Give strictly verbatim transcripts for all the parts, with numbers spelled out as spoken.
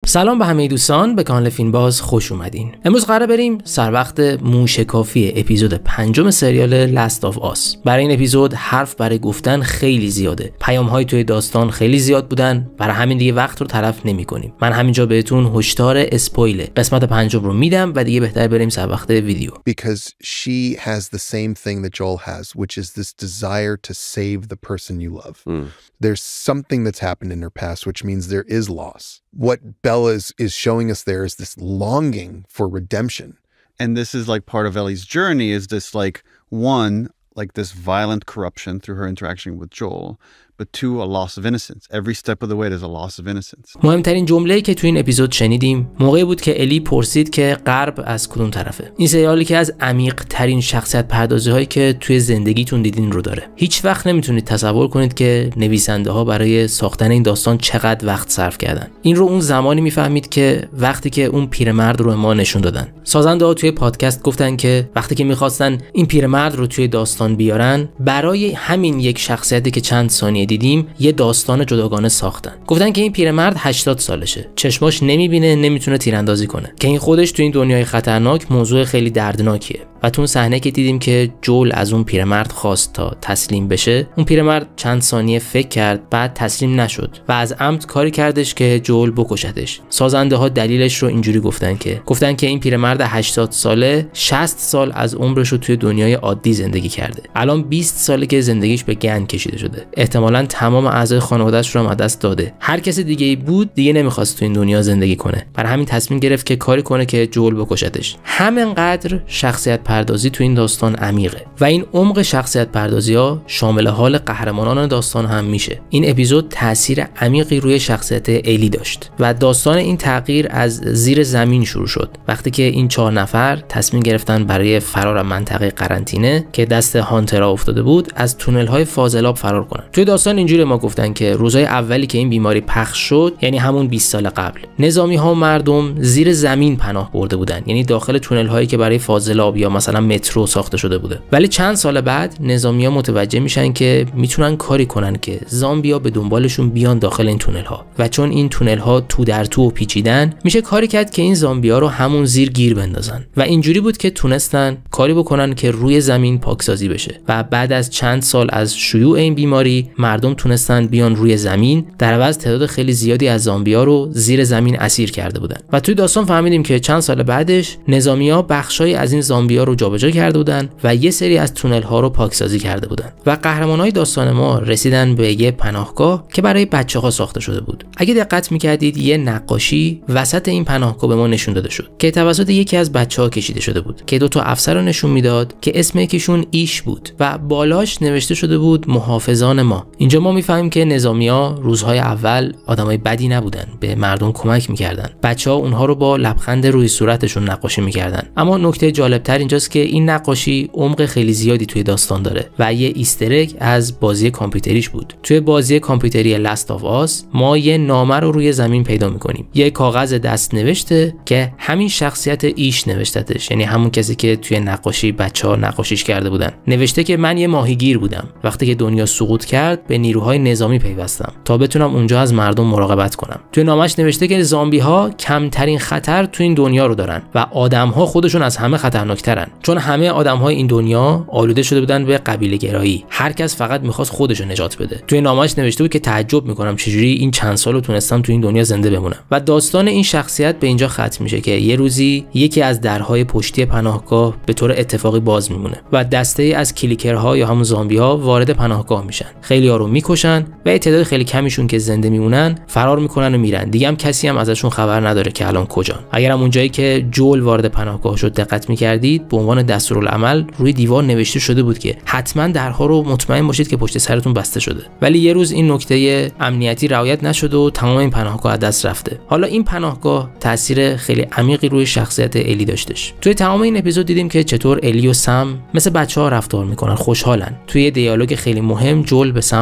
سلام به همه دوستان، به کانال فیلم باز خوش اومدین. امروز قراره بریم سر وقت موشکافی اپیزود پنجم سریال لاست آف آس. برای این اپیزود حرف برای گفتن خیلی زیاده. پیام‌های توی داستان خیلی زیاد بودن، برای همین دیگه وقت رو تلف نمی‌کنیم. من همینجا بهتون هشدار اسپویل قسمت پنجم رو میدم و دیگه بهتر بریم سر وقت ویدیو. Because she has the same thing that Joel has, which is this desire to save the person you love. Mm. There's something that's happened in her past, which means there is loss. What Bella is, is showing us there is this longing for redemption. And this is like part of Ellie's journey, is this like one, like this violent corruption through her interaction with Joel, but two, a loss of innocence. Every step of the way there's a loss of innocence. مهمترین جمله‌ای که تو این اپیزود شنیدیم موقعی بود که الی پرسید که غرب از کدوم طرفه. این سریالی که از عمیق ترین شخصیت پردازی هایی که توی زندگیتون دیدین رو داره. هیچ وقت نمیتونید تصور کنید که نویسنده ها برای ساختن این داستان چقدر وقت صرف کردن. این رو اون زمانی میفهمید که وقتی که اون پیرمرد رو ما نشون دادن. سازنده ها توی پادکست گفتن که وقتی که میخواستن این پیرمرد رو توی داستان بیارن، برای همین یک شخصیتی که چند ثانیه دیدیم یه داستان جداگانه ساختن. گفتن که این پیرمرد هشتاد سالشه، چشماش نمیبینه، نمیتونه تیراندازی کنه، که این خودش تو این دنیای خطرناک موضوع خیلی دردناکیه. و تو اون صحنه که دیدیم که جول از اون پیرمرد خواست تا تسلیم بشه، اون پیرمرد چند ثانیه فکر کرد، بعد تسلیم نشد و از عمد کاری کردش که جول بکشتش. سازنده ها دلیلش رو اینجوری گفتن که گفتن که این پیرمرد هشتاد ساله شصت سال از عمرش رو توی دنیای عادی زندگی کرده. الان بیست ساله که زندگیش به گند کشیده شده. احتمالاً تمام اعضای خانواده‌اش رو هم از دست داده. هر کسی دیگه‌ای بود دیگه نمی‌خواست تو این دنیا زندگی کنه. برای همین تصمیم گرفت که کاری کنه که جول بکشتش. همینقدر شخصیت پردازی تو این داستان عمیقه و این عمق شخصیت پردازی‌ها شامل حال قهرمانان داستان هم میشه. این اپیزود تاثیر عمیقی روی شخصیت الی داشت و داستان این تغییر از زیر زمین شروع شد. وقتی که این چهار نفر تصمیم گرفتن برای فرار از منطقه قرنطینه که دست هانترها افتاده بود از تونل‌های فاضلاب فرار کنن. توی داستان اینجوری ما گفتن که روزهای اولی که این بیماری پخش شد، یعنی همون بیست سال قبل، نظامی‌ها و مردم زیر زمین پناه برده بودن، یعنی داخل تونل‌هایی که برای فاضلاب یا مثلا مترو ساخته شده بوده. ولی چند سال بعد نظامی‌ها متوجه میشن که میتونن کاری کنن که زامبیا به دنبالشون بیان داخل این تونل‌ها و چون این تونل‌ها تو در تو و پیچیدن، میشه کاری کرد که این زامبیا رو همون زیر گیر بندازن و اینجوری بود که تونستن کاری بکنن که روی زمین پاکسازی بشه و بعد از چند سال از شیوع این بیماری مردم تونستن بیان روی زمین، در عوض تعداد خیلی زیادی از زامبیا رو زیر زمین اسیر کرده بودن. و توی داستان فهمیدیم که چند سال بعدش نظامی‌ها بخشای از این زامبیا رو جابجا کرده بودن و یه سری از تونل ها رو پاکسازی کرده بودن و قهرمانای داستان ما رسیدن به یه پناهگاه که برای بچه‌ها ساخته شده بود. اگه دقت می‌کردید یه نقاشی وسط این پناهگاه به ما نشون داده شد که توسط یکی از بچه‌ها کشیده شده بود که دو تا افسر رو نشون میداد که اسم یکیشون ایش بود و بالاش نوشته شده بود محافظان ما. اینجا ما می‌فهمیم که نظامی‌ها روزهای اول آدمای بدی نبودن، به مردم کمک می‌کردن. بچه‌ها اونها رو با لبخند روی صورتشون نقاشی می‌کردن. اما نکته جالب‌تر اینجاست که این نقاشی عمق خیلی زیادی توی داستان داره و یه ایستر اگ از بازی کامپیوتریش بود. توی بازی کامپیوتری لاست آف آس ما یه نامه رو روی زمین پیدا می‌کنیم. یه کاغذ دست نوشته که همین شخصیت ایش نوشته‌تش، یعنی همون کسی که توی نقاشی بچه‌ها نقاشیش کرده بودن. نوشته که من یه ماهیگیر بودم. وقتی که دنیا سقوط کرد به نیروهای نظامی پیوستم تا بتونم اونجا از مردم مراقبت کنم. توی نامش نوشته که زامبی‌ها کمترین خطر توی این دنیا رو دارن و آدم‌ها خودشون از همه خطرناکترن، چون همه آدم‌های این دنیا آلوده شده بودن به قبیله گرایی. هر کس فقط می‌خواست خودش رو نجات بده. توی نامش نوشته بود که تعجب می‌کنم چجوری این چند سالو تونستم توی این دنیا زنده بمونم. و داستان این شخصیت به اینجا ختم میشه که یه روزی یکی از درهای پشتی پناهگاه به طور اتفاقی باز میمونه و دسته‌ای از کلیکرها یا همون زامبی‌ها وارد پناهگاه میشن. خیلی‌ها رو میکشن و یه تعداد خیلی کمیشون که زنده میمونن فرار میکنن و میرن. دیگه هم کسی هم ازشون خبر نداره که الان کجان. اگرم اونجایی که جول وارد پناهگاه شد دقت می‌کردید، به عنوان دستورالعمل روی دیوار نوشته شده بود که حتما درها رو مطمئن باشید که پشت سرتون بسته شده. ولی یه روز این نکته امنیتی رعایت نشد و تمام این پناهگاه از دست رفته. حالا این پناهگاه تاثیر خیلی عمیقی روی شخصیت الی داشتش. توی تمام این اپیزود دیدیم که چطور الی و سم مثل بچه‌ها رفتار میکنن، خوشحالن. توی دیالوگ خیلی مهم جول به سم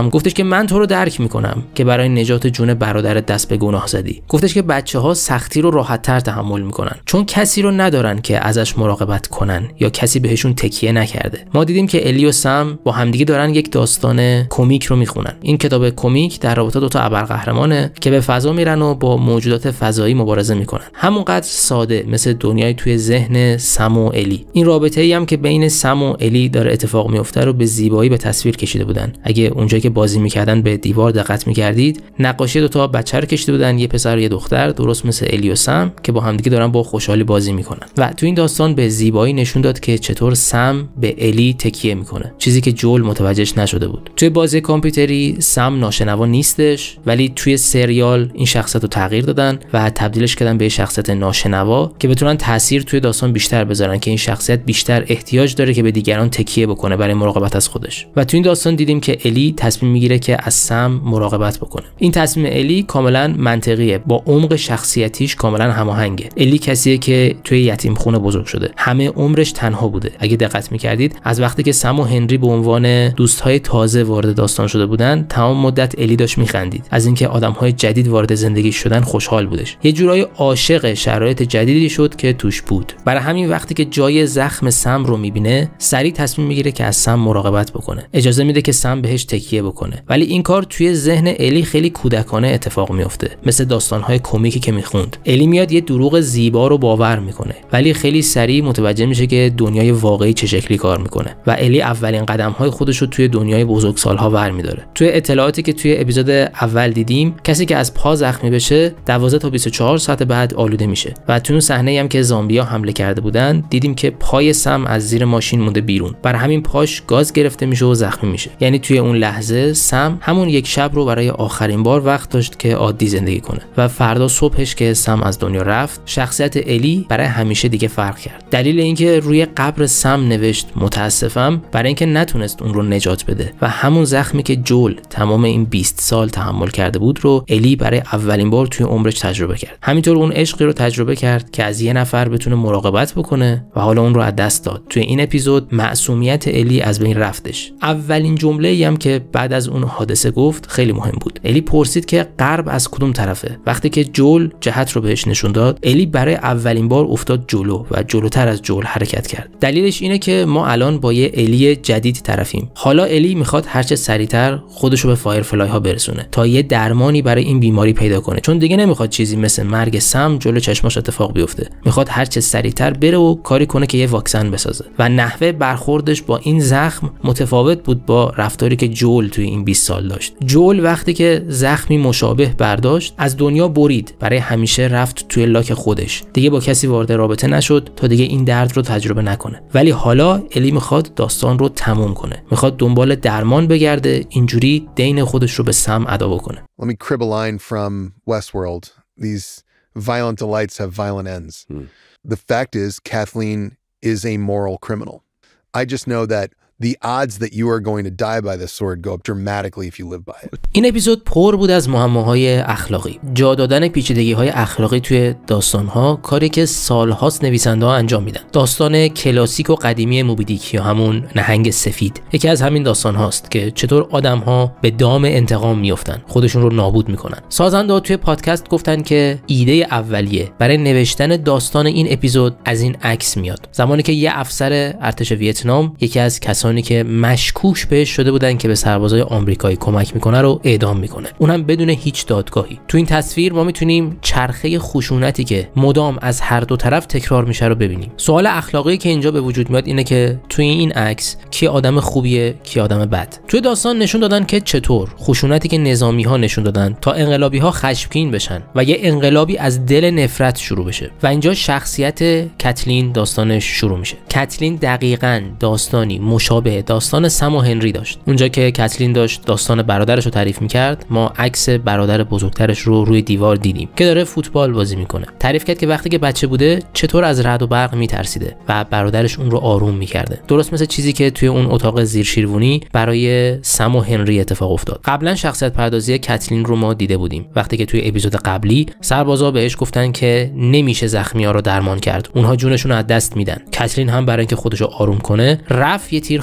سم گفتش که من تو رو درک میکنم که برای نجات جون برادرت دست به گناه زدی. گفتش که بچه‌ها سختی رو راحت‌تر تحمل میکنن چون کسی رو ندارن که ازش مراقبت کنن یا کسی بهشون تکیه نکرده. ما دیدیم که الی و سم با همدیگه دارن یک داستان کمیک رو میخونن. این کتاب کمیک در رابطه دو تا ابرقهرمانه که به فضا میرن و با موجودات فضایی مبارزه میکنن. همونقدر ساده مثل دنیای توی ذهن سم و الی. این رابطه‌ای هم که بین سم و الی داره اتفاق میفته رو به زیبایی به تصویر کشیده بودن. اگه اونجایی که بازی میکردن به دیوار دقت میکردید، نقاشی دو تا بچه رو کشیده بودن، یه پسر و یه دختر، درست مثل الی و سم که با همدیگه دارن با خوشحالی بازی میکنن. و تو این داستان به زیبایی نشون داد که چطور سم به الی تکیه میکنه، چیزی که جول متوجهش نشده بود. توی بازی کامپیوتری سم ناشنوا نیستش، ولی توی سریال این شخصیت رو تغییر دادن و تبدیلش کردن به شخصیت ناشنوا که بتونن تاثیر توی داستان بیشتر بذارن، که این شخصیت بیشتر احتیاج داره که به دیگران تکیه بکنه برای مراقبت از خودش. و توی این داستان دیدیم که الی تصمیم میگیره که از سم مراقبت بکنه. این تصمیم الی کاملا منطقیه، با عمق شخصیتیش کاملا هماهنگه. الی کسیه که توی یتیم خونه بزرگ شده، همه عمرش تنها بوده. اگه دقت میکردید از وقتی که سم و هنری به عنوان دوستهای تازه وارد داستان شده بودن، تمام مدت الی داشت میخندید. از اینکه آدمهای جدید وارد زندگی شدن خوشحال بودش. یه جورایی عاشق شرایط جدیدی شد که توش بود. برای همین وقتی که جای زخم سم رو میبینه، سریع تصمیم میگیره که از سم مراقبت بکنه. اجازه میده که سم بهش تکیه بکنه. ولی این کار توی ذهن الی خیلی کودکانه اتفاق میفته، مثل داستانهای کمیکی که میخوند. الی میاد یه دروغ زیبا رو باور میکنه، ولی خیلی سریع متوجه میشه که دنیای واقعی چه شکلی کار میکنه و الی اولین قدم‌های خودش رو توی دنیای بزرگسال‌ها برمی‌داره. توی اطلاعاتی که توی اپیزود اول دیدیم، کسی که از پا زخمی بشه دوازده تا بیست و چهار ساعت بعد آلوده میشه. و توی اون صحنه‌ای هم که زامبیا حمله کرده بودن، دیدیم که پای سم از زیر ماشین مونده بیرون. برای همین پاش گاز گرفته میشه و زخمی میشه. یعنی توی اون لحظه سم همون یک شب رو برای آخرین بار وقت داشت که عادی زندگی کنه و فردا صبحش که سم از دنیا رفت، شخصیت الی برای همیشه دیگه فرق کرد. دلیل اینکه روی قبر سم نوشت متاسفم برای اینکه نتونست اون رو نجات بده و همون زخمی که جول تمام این بیست سال تحمل کرده بود رو الی برای اولین بار توی عمرش تجربه کرد. همینطور اون عشقی رو تجربه کرد که از یه نفر بتونه مراقبت بکنه و حالا اون رو از دست داد. توی این اپیزود معصومیت الی از بین رفتش. اولین جمله‌ای هم که بعد از اون حادثه گفت خیلی مهم بود. الی پرسید که غرب از کدوم طرفه. وقتی که جول جهت رو بهش نشون داد، الی برای اولین بار افتاد جلو و جلوتر از جول حرکت کرد. دلیلش اینه که ما الان با یه الی جدید طرفیم. حالا الی میخواد هرچه سریعتر خودش رو به فایرفلای ها برسونه تا یه درمانی برای این بیماری پیدا کنه، چون دیگه نمیخواد چیزی مثل مرگ سم جلو چشماش اتفاق بیفته. میخواد هرچه سریعتر بره و کاری کنه که یه واکسن بسازه. و نحوه برخوردش با این زخم متفاوت بود با رفتاری که جول توی این بیست سال داشت. جول وقتی که زخمی مشابه برداشت، از دنیا برید، برای همیشه رفت توی لاک خودش. دیگه با کسی وارد رابطه نشد تا دیگه این درد رو تجربه نکنه. ولی حالا الی میخواد داستان رو تموم کنه. میخواد دنبال درمان بگرده، اینجوری دین خودش رو به سم ادا بکنه. Let me crib a line from Westworld. These violent delights have violent ends. Hmm. The fact is, Kathleen is a moral criminal. I just know that the odds that you are going to die by the sword go up dramatically if you live by it. این اپیزود پر بود از معماهای اخلاقی. جا دادن پیچیدگی‌های اخلاقی توی داستان‌ها، کاری که سال‌هاست نویسنده‌ها انجام میدن. داستان کلاسیک و قدیمی موبی دیک یا همون نهنگ سفید یکی از همین داستان‌هاست که چطور آدم‌ها به دام انتقام میافتن، خودشون رو نابود میکنن. سازنده‌ها توی پادکست گفتن که ایده اولیه برای نوشتن داستان این اپیزود از این عکس میاد. زمانی که یه افسر ارتش ویتنام یکی از کسانی که مشکوک بهش شده بودن که به سربازای آمریکایی کمک میکنه رو اعدام میکنه، اونم بدون هیچ دادگاهی. تو این تصویر ما میتونیم چرخه خشونتی که مدام از هر دو طرف تکرار میشه رو ببینیم. سوال اخلاقی که اینجا به وجود میاد اینه که توی این عکس کی آدم خوبیه، کی آدم بد. توی داستان نشون دادن که چطور خشونتی که نظامی ها نشون دادن تا انقلابی ها خشمگین بشن و یه انقلابی از دل نفرت شروع بشه. و اینجا شخصیت کتلین داستانش شروع میشه. کتلین دقیقاً داستانی مشابه داستان سم و هنری داشت. اونجا که کتلین داشت داستان برادرش رو تعریف میکرد، ما عکس برادر بزرگترش رو روی دیوار دیدیم که داره فوتبال بازی میکنه. تعریف کرد که وقتی که بچه بوده چطور از رعد و برق میترسیده و برادرش اون رو آروم میکرده، درست مثل چیزی که توی اون اتاق زیر شیروانی برای سم و هنری اتفاق افتاد. قبلا شخصیت پردازی کتلین رو ما دیده بودیم وقتی که توی اپیزود قبلی سربازا بهش گفتن که نمیشه زخمی‌ها رو درمان کرد، اونها جونشون رو از دست میدن. کتلین هم برای اینکه خودش رو آروم کنه رفت یه تیر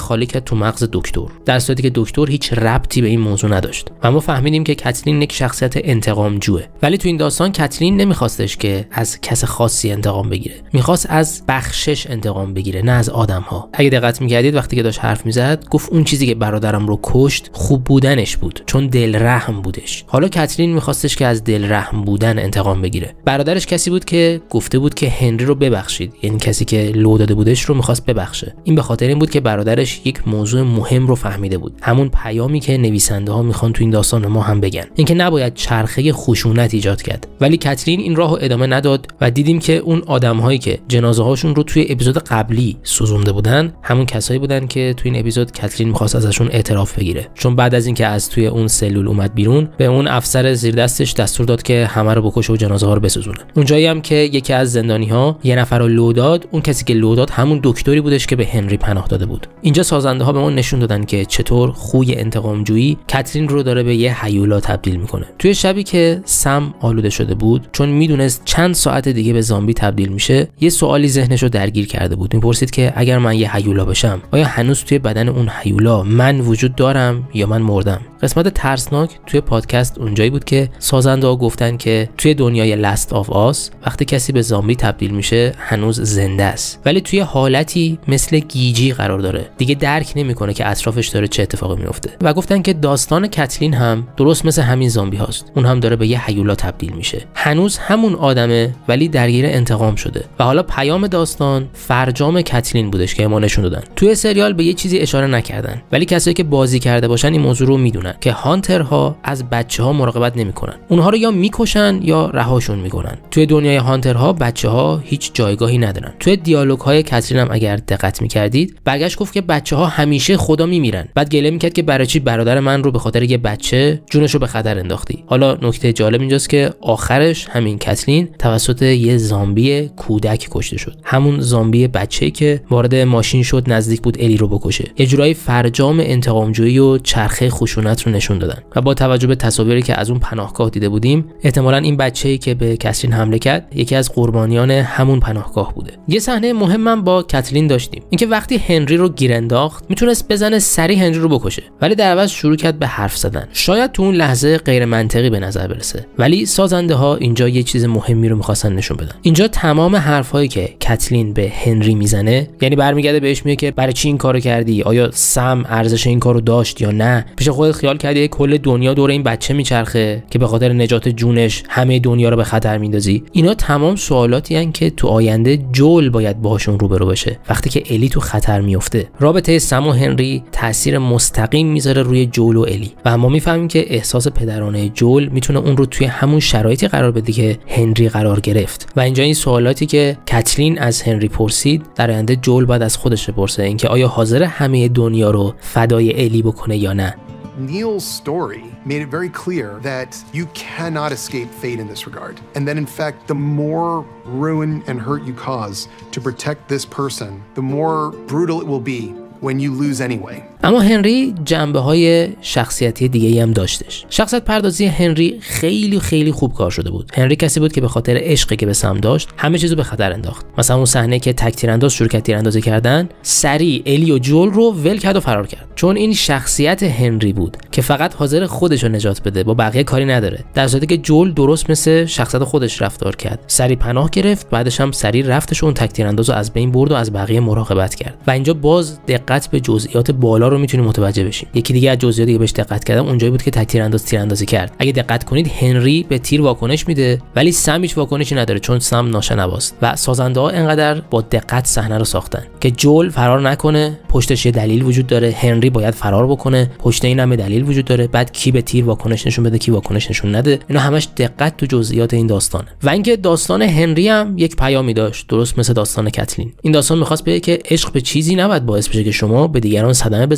خالی کرد تو مغز دکتر، در صورتی که دکتر هیچ ربطی به این موضوع نداشت. و ما فهمیدیم که کتلین یک شخصیت انتقامجوه. ولی تو این داستان کتلین نمیخواستش که از کس خاصی انتقام بگیره، میخواست از بخشش انتقام بگیره، نه از آدم‌ها. اگه دقت می‌کردید وقتی که داشت حرف میزد گفت اون چیزی که برادرم رو کشت خوب بودنش بود، چون دل رحم بودش. حالا کتلین میخواستش که از دل رحم بودن انتقام بگیره. برادرش کسی بود که گفته بود که هنری رو ببخشید، یعنی کسی که لو داده بودش رو میخواست ببخشه. این به خاطر این بود که برادرش یک موضوع مهم رو فهمیده بود، همون پیامی که نویسنده ها میخوان تو این داستان به ما هم بگن، اینکه نباید چرخه خشونت ایجاد کرد. ولی کتلین این راهو ادامه نداد و دیدیم که اون آدم‌هایی که جنازه هاشون رو توی اپیزود قبلی سوزونده بودن همون کسایی بودن که توی این اپیزود کتلین میخواست ازشون اعتراف بگیره. چون بعد از اینکه از توی اون سلول اومد بیرون، به اون افسر زیر دستش دستور داد که همه رو بکشه و جنازه ها رو بسوزونه. اونجایی هم که یکی از زندانی‌ها یه نفر رو لو داد، اون کسی که لو داد همون دکتری بودش که به هنری پناه داده بود. اینجا سازنده ها به ما نشون دادن که چطور خوی انتقامجویی کتلین رو داره به یه هیولا تبدیل میکنه. توی شبی که سم آلوده شده بود، چون میدونست چند ساعت دیگه به زامبی تبدیل میشه، یه سوالی ذهنش رو درگیر کرده بود. میپرسید که اگر من یه هیولا بشم، آیا هنوز توی بدن اون هیولا من وجود دارم یا من مردم؟ قسمت ترسناک توی پادکست اونجایی بود که سازنده ها گفتن که توی دنیای لاست آف آس وقتی کسی به زامبی تبدیل میشه هنوز زنده است، ولی توی حالتی مثل گیجی قرار داره، دیگه درک نمیکنه که اطرافش داره چه اتفاقی میفته. و گفتن که داستان کتلین هم درست مثل همین زامبی هاست، اون هم داره به یه هیولا تبدیل میشه، هنوز همون آدمه ولی درگیر انتقام شده. و حالا پیام داستان فرجام کتلین بودش که ما نشون دادن. توی سریال به یه چیزی اشاره نکردن، ولی کسایی که بازی کرده باشن این موضوع رو میدونن که هانترها از بچه‌ها مراقبت نمیکنن، اونها رو یا میکشن یا رهاشون میکنن. توی دنیای هانترها بچه‌ها هیچ جایگاهی ندارن. توی دیالوگ‌های کتلین هم اگر دقت میکردید برگشت گفت که بچه‌ها همیشه خدا میمیرن، بعد گله میکرد که برای چی برادر من رو به خاطر یه بچه جونش رو به خطر انداختی. حالا نکته جالب اینجاست که آخرش همین کتلین توسط یه زامبی کودک کشته شد، همون زامبی بچه‌ای که وارد ماشین شد نزدیک بود الی رو بکشه. یه جورایی فرجام انتقامجویی و چرخه خشونت رو نشون دادن. و با توجه به تصاویری که از اون پناهگاه دیده بودیم، احتمالاً این بچه‌ای که به کتلین حمله کرد یکی از قربانیان همون پناهگاه بوده. یه صحنه مهمم با کتلین داشتیم، اینکه وقتی هنری رو گیر انداخت میتونست بزنه سری هنری رو بکشه، ولی در عوض شروع کرد به حرف زدن. شاید تو اون لحظه غیر منطقی به نظر برسه، ولی سازنده ها اینجا یه چیز مهمی رو می‌خواستن نشون بدن. اینجا تمام حرفایی که کتلین به هنری میزنه، یعنی برمیگرده بهش میگه که برای چی این کارو کردی؟ آیا سم ارزش این کارو داشت یا نه؟ پیش خودت خیال کردی کل دنیا دور این بچه میچرخه که به خاطر نجات جونش همه دنیا رو به خطر میندازی؟ اینا تمام سوالاتی ان که تو آینده جول باید باهاشون روبرو بشه وقتی که الی تو خطر میفته. رابطه سم و هنری تاثیر مستقیم میذاره روی جول و الی و ما میفهمیم که احساس پدرانه جول میتونه اون رو توی همون شرایطی قرار بده که هنری قرار گرفت. و اینجا این سوالاتی که کتلین از هنری پرسید در آینده جول بعد از خودش بپرسه، اینکه آیا حاضر همه دنیا رو فدای الی بکنه یا نه. Neil's story made it very clear that you cannot escape fate in this regard. And that in fact, the more ruin and hurt you cause to protect this person, the more brutal it will be when you lose anyway. اما هنری جنبه‌های شخصیتی دیگه‌ای هم داشتش. شخصیت پردازی هنری خیلی خیلی خوب کار شده بود. هنری کسی بود که به خاطر عشقی که به سم داشت همه چیزو به خطر انداخت. مثلا اون صحنه که تک تیرانداز شروع کرد تیراندازی کردن، سریع الی و جول رو ول کرد و فرار کرد. چون این شخصیت هنری بود که فقط حاضر خودش رو نجات بده، با بقیه کاری نداره. در صورتی که جول درست مثل شخصیت خودش رفتار کرد. سریع پناه گرفت، بعدش هم سریع رفتش اون تک تیراندازو از بین برد و از بقیه مراقبت کرد. و اینجا باز دقت به جزئیات بالا رو میتونیم متوجه بشیم. یکی دیگه از جزئیاتی که بهش دقت کردم اونجایی بود که تک تیرانداز تیراندازی کرد. اگه دقت کنید هنری به تیر واکنش میده ولی سم هیچ واکنشی نداره چون سم ناشنواست. و سازنده‌ها انقدر با دقت صحنه رو ساختن که جول فرار نکنه، پشتش یه دلیل وجود داره، هنری باید فرار بکنه، پشت این هم دلیل وجود داره، بعد کی به تیر واکنش نشون بده، کی واکنش نشون نده. اینا همش دقت تو جزئیات این داستانه. و اینکه داستان هنری هم یک پیامی داشت، درست مثل داستان کتلین. این داستان می‌خواست بگه که عشق به چیزی نباید باعث بشه که شما به دیگران صدمه بزنید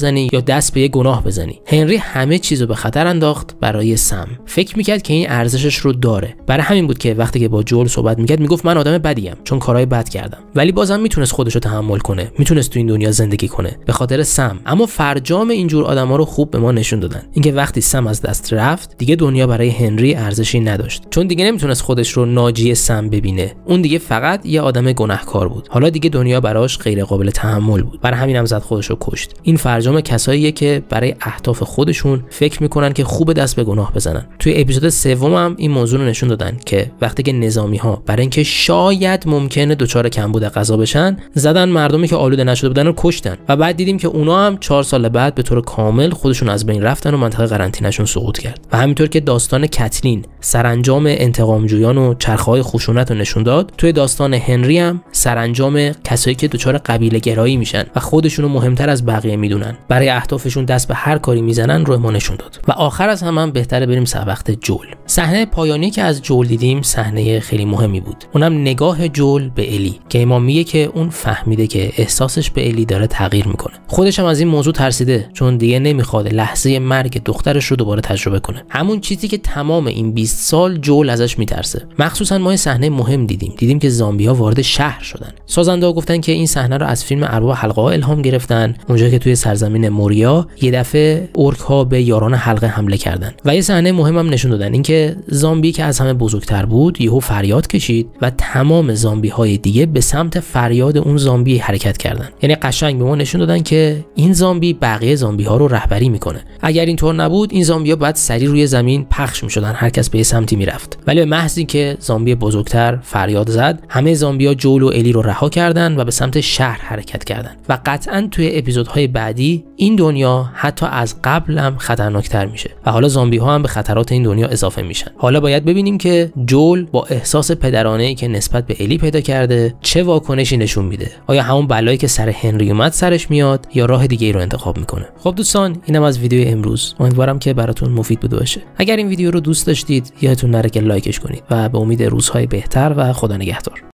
بزنی یا دست به یه گناه بزنی. هنری همه چیزو به خطر انداخت برای سم. فکر میکرد که این ارزشش رو داره. برای همین بود که وقتی که با جول صحبت میکرد میگفت من آدم بدیم چون کارهای بد کردم، ولی بازم میتونست خودشو تحمل کنه، میتونست تو این دنیا زندگی کنه به خاطر سم. اما فرجام اینجور آدما رو خوب به ما نشون دادن. اینکه وقتی سم از دست رفت دیگه دنیا برای هنری ارزشی نداشت، چون دیگه نمیتونست خودش رو ناجی سم ببینه. اون دیگه فقط یه آدم گناهکار بود. حالا دیگه دنیا براش غیر قابل تحمل بود. برای همین هم زد خودش رو کشت. این فرجام کساییه که برای اهداف خودشون فکر میکنن که خوب دست به گناه بزنن. توی اپیزود سوم هم این موضوع رو نشون دادن که وقتی که نظامی‌ها برای اینکه شاید ممکنه دچار کمبود غذا بشن، زدن مردمی که آلوده نشده بودن رو کشتن و بعد دیدیم که اونا هم چهار سال بعد به طور کامل خودشون از بین رفتن و منطقه قرنطینه‌شون سقوط کرد. و همینطور که داستان کتلین سرانجام انتقامجویان و چرخه‌های خشونت رو نشون داد، توی داستان هنری هم سرانجام کسایی که دچار قبیله گرایی میشن و خودشون رو مهمتر از بقیه میدونن، برای اهدافشون دست به هر کاری میزنن رو ما نشون داد. و آخر از همه هم بهتره بریم سر وقت جول. صحنه پایانی که از جول دیدیم صحنه خیلی مهمی بود. اونم نگاه جول به الی که ما میگه که اون فهمیده که احساسش به الی داره تغییر میکنه. خودش هم از این موضوع ترسیده، چون دیگه نمیخواد لحظه مرگ دخترش رو دوباره تجربه کنه. همون چیزی که تمام این بیست سال جول ازش میترسه. مخصوصا ما صحنه مهم دیدیم. دیدیم که زامبی‌ها وارد شهر شدن. سازنده‌ها گفتن که این صحنه رو از فیلم ارباب حلقه ها الهام گرفتن، اونجا که توی سرزمین موریا یه دفعه اورک‌ها به یاران حلقه حمله کردن. و یه صحنه مهم هم نشون دادن، اینکه زامبی که از همه بزرگتر بود یهو فریاد کشید و تمام زامبی‌های دیگه به سمت فریاد اون زامبی حرکت کردن. یعنی قشنگ به ما نشون دادن که این زامبی بقیه زامبی‌ها رو رهبری میکنه. اگر اینطور نبود این زامبی‌ها بعد سری روی زمین پخش میشدن، هر کس به یه سمتی میرفت. ولی به محض اینکه زامبی بزرگتر فریاد زد، همه زامبی‌ها جول و الی رو رها کردن و به سمت شهر حرکت کردن. و قطعاً توی اپیزودهای بعدی این دنیا حتی از قبل هم خطرناکتر میشه و حالا زامبی‌ها هم به خطرات این دنیا اضافه میشن. حالا باید ببینیم که جول با احساس پدرانه‌ای که نسبت به الی پیدا کرده چه واکنشی نشون میده. آیا همون بلایی که سر هنری اومد سرش میاد یا راه دیگه‌ای رو انتخاب میکنه؟ خب دوستان، اینم از ویدیو امروز. امیدوارم که براتون مفید بوده باشه. اگر این ویدیو رو دوست داشتید یادتون نره که لایکش کنید و به امید روزهای بهتر و خدا نگهدار.